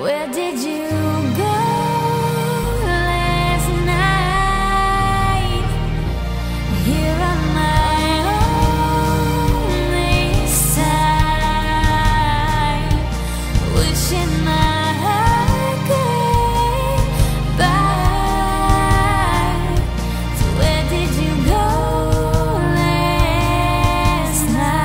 Where did you go last night? Here on my only side, wishing my heart could buy. So where did you go last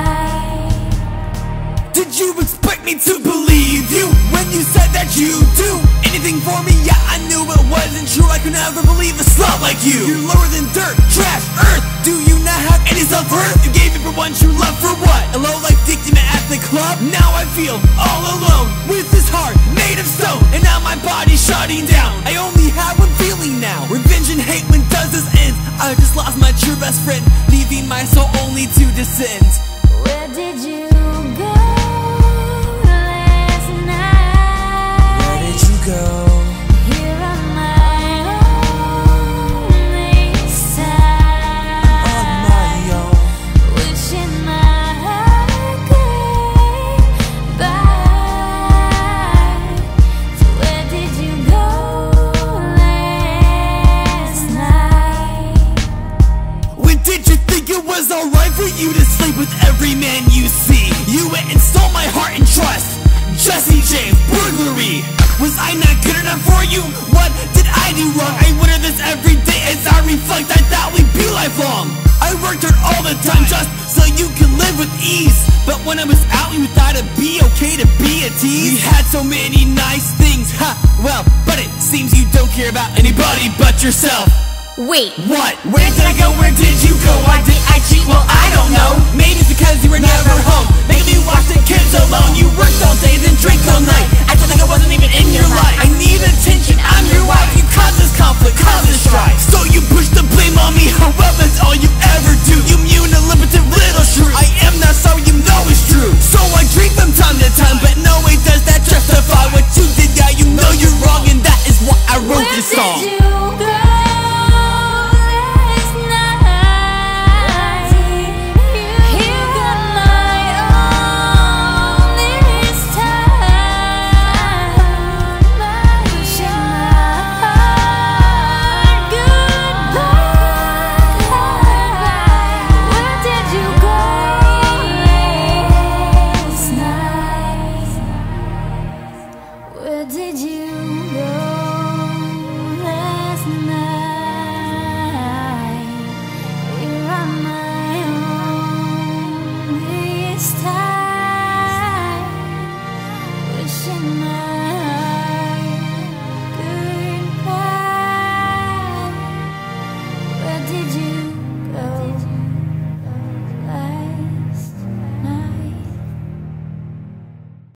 night? Did you expect me to believe you when you said that you do anything for me? Yeah, I knew it wasn't true. I could never believe a slut like you. You're lower than dirt, trash, earth. Do you not have any self-worth? You gave me for one true love for what? A low-life victim at the club? Now I feel all alone with this heart made of stone, and now my body's shutting down. I only have one feeling now, revenge and hate. When does this end? I just lost my true best friend, leaving my soul only to descend. Where did you go last night? Where did you go? Here on my only side, On my own. wishing my heart could buy. So where did you go last night? When did you think it was alright for you to sleep with every man you see? You went and stole my heart and trust. Jesse James, burglary. Was I not good enough for you? What did I do wrong? I wonder this every day as I reflect. I thought we'd be lifelong. I worked hard all the time just so you could live with ease, but when I was out you thought it'd be okay to be a tease. We had so many nice things, ha, well, but it seems you don't care about anybody but yourself. Wait, What? Where did I go? Where did you go? Why did I cheat? Well, I don't know. Maybe it's because you were never home, making me watch the kids alone. You